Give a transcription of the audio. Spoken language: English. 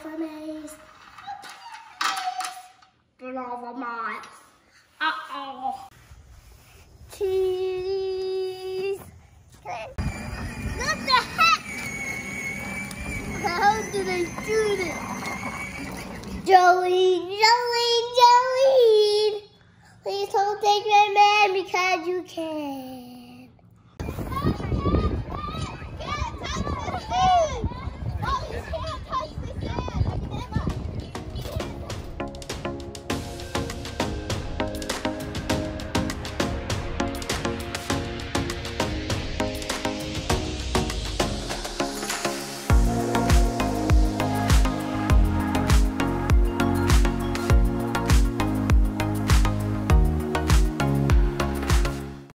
for me. Been over miles. Uh-oh. Cheese. What the heck? How did I do this? Jolene, Jolene, Jolene. Please don't take my man because you can.